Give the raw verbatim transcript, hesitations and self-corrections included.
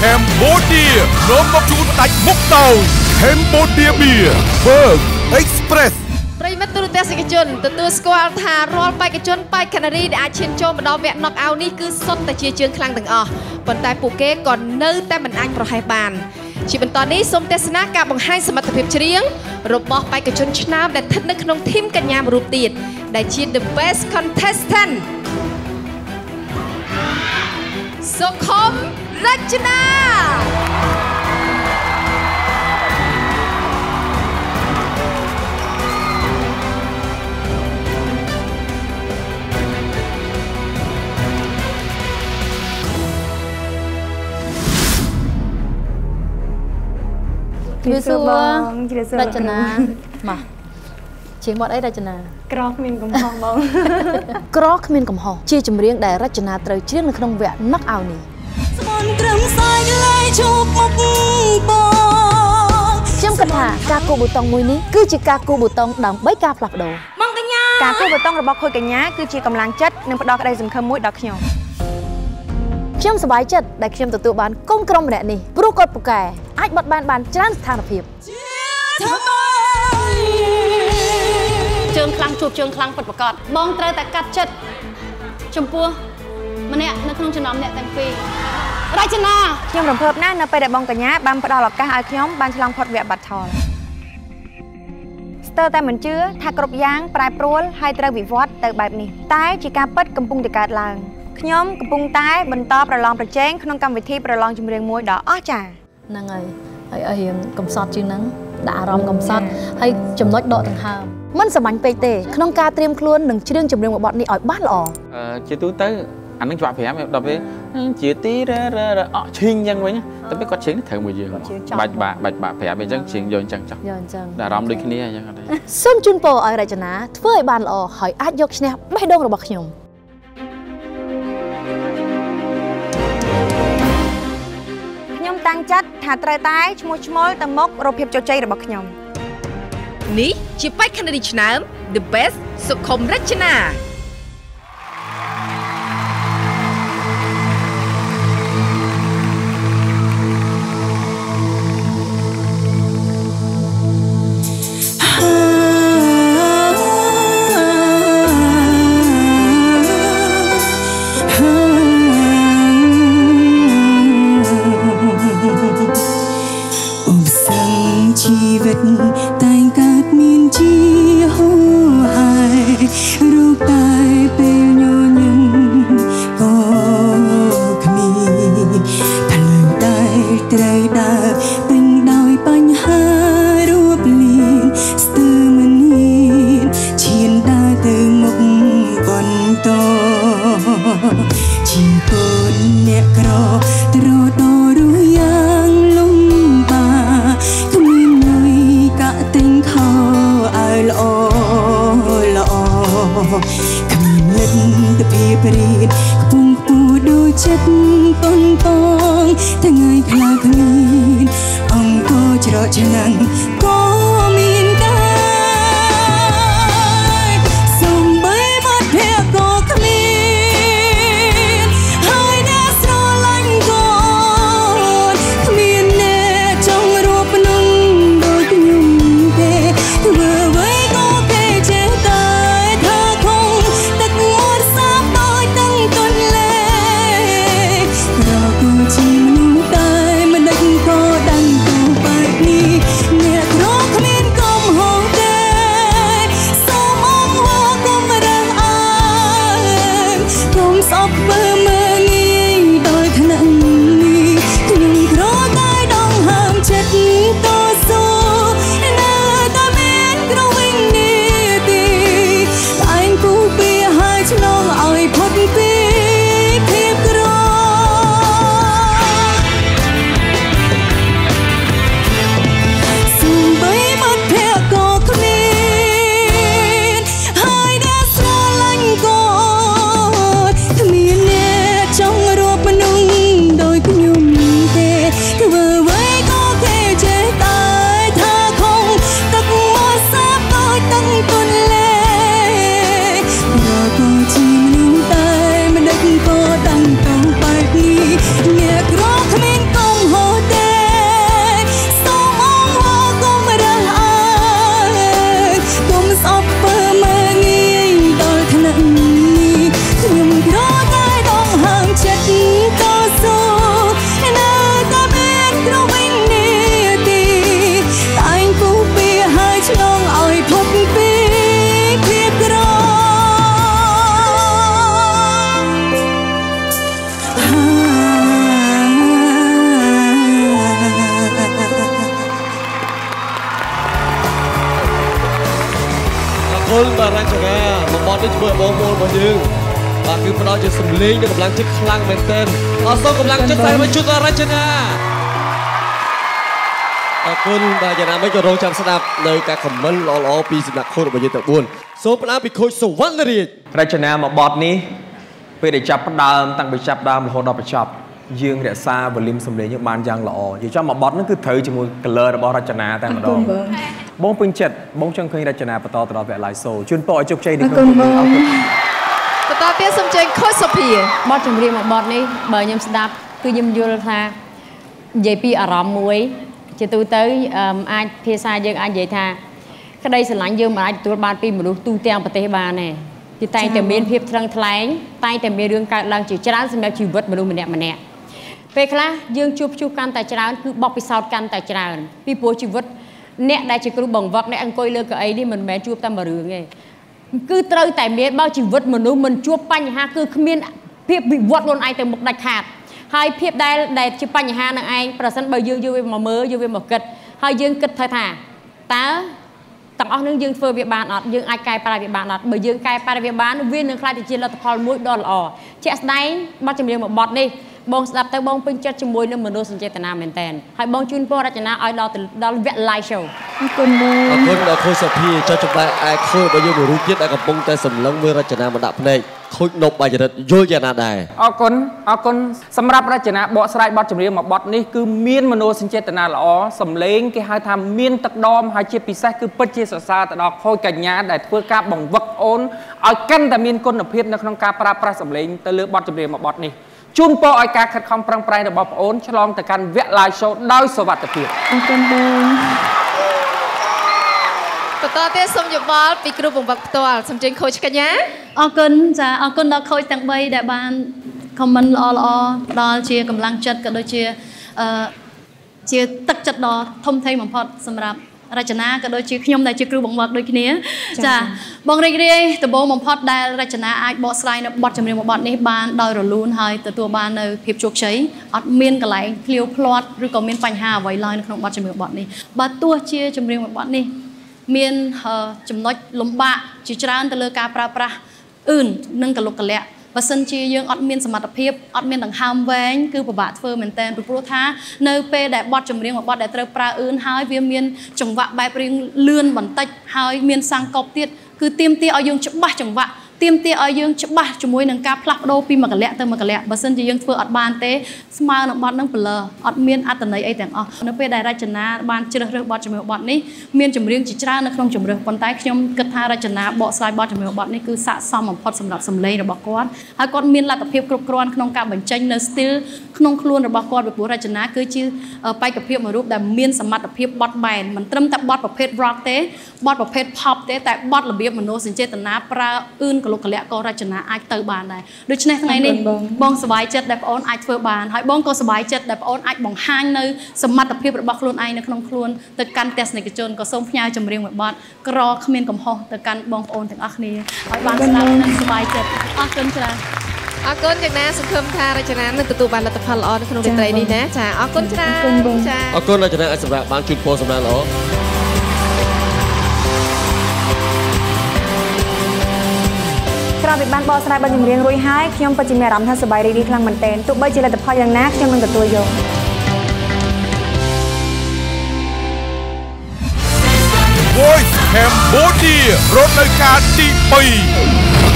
Cambodia น้องមកជួនដាច់មុខទៅ Cambodia Beer Berg Express ប្រិមិត្តទូរទស្សនិកជនទទួលស្គាល់ថារាល់បេក្ខជនបេក្ខនារីដែលអាចឈានចូលមកដល់វគ្គ knock out នេះគឺសុទ្ធតែជាជើងខ្លាំងទាំងអស់ប៉ុន្តែពួកគេក៏នៅតែមិនអាចប្រហែសបានជាបន្តនេះសូមទស្សនាការបង្ហាញសមត្ថភាពច្រៀងរបស់បេក្ខជនឆ្នើមដែលស្ថិតនៅក្នុងធីមកញ្ញាមួយរូបទៀតដែលជា The Best Contestant សុខុមរចនាជំរាបសួរបងជំរាបសួររចនាមកជាមាត់អីរចនាក្រគ្មានកំហុសបងក្រគ្មានកំហុសជាចម្រៀងដែលរចនាត្រូវច្រៀងនៅក្នុងវគ្គ knock out នេះស្មន់ត្រឹមសាយឡាយជួបមុខបងខ្ញុំគិតថាការគូប៊ូតុងមួយនេះគឺជាការគូប៊ូតុងដើម្បីការផ្លាស់ប្ដូរបងកញ្ញាការគូប៊ូតុងរបស់ខូចកញ្ញាគឺជាកម្លាំងចិត្តនិងផ្ដល់ក្តីសង្ឃឹមមួយដល់ខ្ញុំខ្ញុំសប្បាយចិត្តដែលខ្ញុំទទួលបានកូនក្រុមម្នាក់នេះព្រោះគាត់ពូកែអាចបត់បែនបានច្រើនស្ថានភាពជើងខ្លាំងជួបជើងខ្លាំងពិតប្រាកដបងត្រូវតែកាត់ចិត្តចំពោះម្នាក់នៅក្នុងចំណោមអ្នកទាំងពីររចនាខ្ញុំរំភើបណាស់នៅពេលដែលបងកញ្ញាបានផ្ដល់ឱកាសឲ្យខ្ញុំបានឆ្លងផុតវគ្គបាត់ថលស្ទើរតែមិនជឿថាគ្រប់យ៉ាងប្រែប្រួលហើយត្រូវវិវត្តទៅបែបនេះតែជាការពិតកំពុងតែកើតឡើងខ្ញុំកំពុងតែបន្តប្រឡងប្រជែងក្នុងកម្មវិធីប្រឡងចម្រៀងមួយដ៏អស្ចារ្យហ្នឹងហើយហើយឲ្យរៀងកំសត់ជាងហ្នឹងដាក់អារម្មណ៍កំសត់ហើយចំណុចដកដង្ហើមមិនសាមញ្ញពេកទេក្នុងការត្រៀមខ្លួននឹងច្រៀងចម្រៀងមួយបទនេះឲ្យបានល្អជាទូទៅអានឹងច្បាប់ប្រាំដល់ពេលជាទីរររអកឈីងយ៉ាងវិញតែពេលគាត់ច្រៀងត្រូវមួយយើងបាច់បាក់បាច់បាក់ប្រាប់អញ្ចឹងច្រៀងយកអញ្ចឹងចុះយកអញ្ចឹងអារម្មណ៍ដូចគ្នាអញ្ចឹងអត់ទេសូមជូនពរឲ្យរចនាធ្វើឲ្យបានល្អហើយអាចយកឈ្នះបេះដូងរបស់ខ្ញុំខ្ញុំតាំងចិត្តថាត្រូវតែឈ្មោះឈ្មោលទៅមុខរកភាពជោគជ័យរបស់ខ្ញុំនេះជាបេក្ខនារីឆ្នើម The Best សុខុមរចនាជាមនុស្សតែមិនដឹងក៏ដឹងទៅបែបនេះអ្នកดนี่ធ្វើបងប្អូនរបស់យើងបាទគឺផ្ដល់ជាសម្លេងនិងកម្លាំងចិត្តខ្លាំងមែនទែនអរសូមកម្លាំងចិត្តតែមកជួយដល់រចនាអរគុណបាទយ៉ាងណាមិញក៏រងចាំស្ដាប់នៅការខមមិនល្អៗពីសំណាក់ខូចរបស់យើងទាំងបួនសូមផ្ដល់ពីខូចសុវណ្ណរាជរចនាមកបទនេះពេលដែលចាប់ផ្ដើមតាំងពីចាប់ដើមរហូតដល់បញ្ចប់យើងរក្សាវ៉ូលីមសំឡេងយើងបានយ៉ាងល្អនិយាយចំមកបទហ្នឹងគឺត្រូវជាមួយ color របស់រចនាតែម្ដងបងពេញចិត្តបងចង់ឃើញរចនាបន្តទៅដល់វគ្គ live show ជូនពរឲ្យជោគជ័យនេះក្នុងអរគុណបន្តទៀតសូមជើញខូចសុភាបទចម្រៀងមួយបទនេះបើខ្ញុំស្ដាប់គឺខ្ញុំយល់ថានិយាយពីអារម្មណ៍មួយជាទូទៅអាចភាសាយើងអាចនិយាយថាក្តីស្រឡាញ់យើងមិនអាចទទួលបានពីមនុស្សទូទាំងប្រទេសបានទេគឺតែងតែមានភាពថ្លឹងថ្លែងតែងតែមានរឿងកើតឡើងជាច្រើនសម្រាប់ជីវិតមនុស្សម្នាក់ម្នាក់ពេលខ្លះយើងជួបជួបកាន់តែច្រើនគឺបបពិសោធន៍កាន់តែច្រើនពីព្រោះជីវិតអ្នកដែលជាគ្រូបង្វឹកអ្នកអង្គុយលើកៅអីនេះមិនមែនជួបតែមួយរឿងទេគឺត្រូវតែមានបើជីវិតមនុស្សមិនជួបបញ្ហាគឺគ្មានភាពវិវត្តខ្លួនឯងទៅមុខដាច់ខាតហើយភាពដែលដែលជាបញ្ហានឹងឯងប្រសិនបើយើងយកវាមកមើលយកវាមកគិតហើយយើងគិតថាតើទាំងអស់នឹងយើងធ្វើវាបានអត់យើងអាចកែប្រែវាបានអត់បើយើងកែប្រែវាបានវានឹងខ្លាចទៅជាលទ្ធផលមួយដ៏ល្អជាក់ស្ដែងបទចម្រៀងមួយបទនេះបងស្ដាប់ទៅបងពេញចិត្តជាមួយនឹងមនោសញ្ចេតនាមែនតើហើយបងជូនពររចនាឲ្យដល់ដល់វគ្គ live show អរគុណបងអរគុណដល់ខូចសុភាចុះចម្លែកឯខូចរបស់យើងមួយរូបទៀតដែលកំពុងតែសម្លឹងមើលរចនាមកដាក់ភ្នែកខូចនប់បាច់រិទ្ធយល់យ៉ាងណាដែរអរគុណអរគុណសម្រាប់រចនាបកស្រាយបទចម្រៀងមួយបទនេះគឺមានមនោសញ្ចេតនាល្អសំឡេងគេហៅថាមានទឹកដមហើយជាពិសេសគឺពិតជាសរសើរទៅដល់ខូចកញ្ញាដែលធ្វើការបង្វឹកអូនឲ្យកាន់តែមានគុណភាពនៅក្នុងការប្រើប្រាស់សំឡេងទៅលើបទចម្រៀងមួយបទនេះជូនពរឲ្យការខិតខំប្រឹងប្រែងរបស់បងអូនឆ្លងទៅកាន់វគ្គ live show ដោយសុវត្ថិភាពអរគុណបងបន្តទៀតសូមយោបល់ពីគ្រូបង្វឹកផ្ទាល់សូមជើញខូចកញ្ញាអរគុណចាអរគុណដល់ខូចទាំងបីដែលបាន comment ល្អល្អផ្ដល់ជាកម្លាំងចិត្តក៏ដូចជាអឺជាទឹកចិត្តដ៏ធំធេងបំផុតសម្រាប់រចនាក៏ដូចជាខ្ញុំដែលជាគ្រូបង្វឹកដូចគ្នាចាបងរីករាយដំបូងបំផុតដែលរចនាអាចបកស្រាយនៅបទចម្រៀងមួយបទនេះបានដោយរលូនហើយទទួលបាននៅភាពជោគជ័យអត់មានកន្លែងភ្លាវភ្លាត់ឬក៏មានបញ្ហាអ្វីឡើយនៅក្នុងបទចម្រៀងបទនេះបើទោះជាចម្រៀងមួយបទនេះមានចំណុចលំបាកជាច្រើនទៅលើការប្រើប្រាស់អឿននិងកលុកកលាក់បើសិនជាយើងអត់មានសមត្ថភាពអត់មានដង្ហើមវែងគឺពិបាកធ្វើមែនតើពីព្រោះថានៅពេលដែលបទចម្រៀងមួយបទដែលត្រូវប្រើអឿនហើយវាមានចង្វាក់បែបរៀងលឿនបន្តិចហើយមានសង្កប់ទៀតគឺទាមទារឲ្យយើងច្បាស់ចង្វាក់ទាមទារឲ្យយើងច្បាស់ជាមួយនឹងការផ្លាស់ប្ដូរពីមួយកលៈទៅមួយកលៈបើសិនជាយើងធ្វើអត់បានទេស្មើនឹងបទនឹងប្លើអត់មានអត្ថន័យអីទាំងអស់នៅពេលដែលរចនាបានជ្រើសរើសបទចម្រៀងបទនេះមានចម្រៀងជាច្រើននៅក្នុងចម្រៀងប៉ុន្តែខ្ញុំគិតថារចនាបកស្រាយបទចម្រៀងបទនេះគឺស័ក្តិសមបំផុតសម្រាប់សម្លេងរបស់គាត់ហើយគាត់មានលទ្ធភាពគ្រប់គ្រាន់ក្នុងការបញ្ចេញនៅ style ក្នុងខ្លួនរបស់គាត់ពីព្រោះរចនាគឺជាបេក្ខភាពមួយរូបដែលមានសមត្ថភាពបត់បែនមិនត្រឹមតែបទប្រភេទ rock ទេបទប្រភេទ pop ទេតែបទរបៀបមនោសញ្ចេតនាប្រើអឿនកលុកកលៈក៏រចនាអាចទៅបានដែរដូច្នេះថ្ងៃនេះបងសប្បាយចិត្តដែលបងអូនអាចធ្វើបានហើយបងក៏សប្បាយចិត្តដែលបងអូនអាចបង្ហាញនៅសមត្ថភាពរបស់ខ្លួនឯងនៅក្នុងខ្លួនទៅកាន់ទស្សនិកជនក៏សូមផ្ញើចម្រៀងមួយបទក្រគ្មានកំហុសទៅកាន់បងប្អូនទាំងអស់គ្នាឲ្យបានស្ដាប់និងសប្បាយចិត្តអរគុណច្រើនអរគុណយ៉ាងណាសង្ឃឹមថារចនានឹងទទួលបានលទ្ធផលល្អនៅក្នុងរាត្រីនេះណាចាអរគុណច្រើនចាអរគុណរចនាអាចសម្រាប់បានជូនពរសម្រាប់ល្អក្រោយពីបានបកស្រាយបទចម្រៀងរួចហើយខ្ញុំពិតជាមានអារម្មណ៍ថាសប្បាយរីករាយខ្លាំងមែនទែនទោះបីជាលទ្ធផលយ៉ាងណាខ្ញុំនឹងទទួលយក Voice Cambodia រត់នៅការទី ពីរ